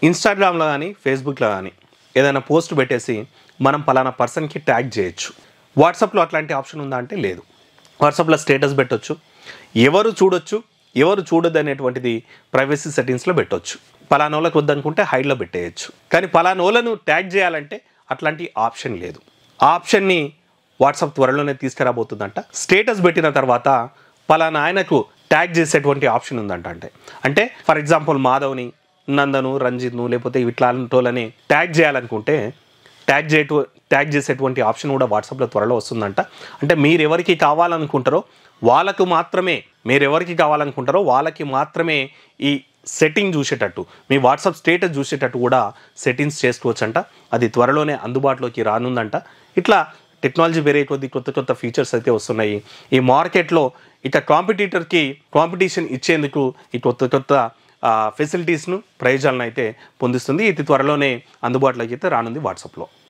ఇన్స్టాగ్రామ్లో కానీ ఫేస్బుక్లో కానీ ఏదైనా పోస్ట్ పెట్టేసి మనం పలానా పర్సన్కి ట్యాగ్ చేయొచ్చు. వాట్సాప్లో అట్లాంటి ఆప్షన్ ఉందా అంటే లేదు. వాట్సాప్లో స్టేటస్ పెట్టొచ్చు, ఎవరు చూడొచ్చు ఎవరు చూడొద్దు అనేటువంటిది ప్రైవసీ సెట్టింగ్స్లో పెట్టొచ్చు. పలానోళ్ళకి వద్దనుకుంటే హైడ్లో పెట్టేయచ్చు. కానీ పలానోళ్ళను ట్యాగ్ చేయాలంటే అట్లాంటి ఆప్షన్ లేదు. ఆ ఆప్షన్ని వాట్సాప్ త్వరలోనే తీసుకురాబోతుందంట. స్టేటస్ పెట్టిన తర్వాత పలానా ఆయనకు ట్యాగ్ చేసేటువంటి ఆప్షన్ ఉందంట. అంటే ఫర్ ఎగ్జాంపుల్ మాధవ్ని, నందను, రంజిత్ను లేకపోతే ఇట్లాంటోళ్ళని ట్యాగ్ చేయాలనుకుంటే ట్యాగ్ చేసేటువంటి ఆప్షన్ కూడా వాట్సాప్లో త్వరలో వస్తుందంట. అంటే మీరు ఎవరికి కావాలనుకుంటారో వాళ్ళకి మాత్రమే ఈ సెట్టింగ్ చూసేటట్టు, మీ వాట్సాప్ స్టేటస్ చూసేటట్టు కూడా సెట్టింగ్స్ చేసుకోవచ్చంట. అది త్వరలోనే అందుబాటులోకి రానుందంట. ఇట్లా టెక్నాలజీ పెరిగే కొద్ది కొత్త ఫీచర్స్ అయితే వస్తున్నాయి. ఈ మార్కెట్లో ఇక కాంపిటీషన్ ఇచ్చేందుకు ఈ కొత్త ఫెసిలిటీస్ను, ప్రయోజనాలను అయితే పొందిస్తుంది. ఇది త్వరలోనే అందుబాటులోకి అయితే రానుంది వాట్సాప్లో.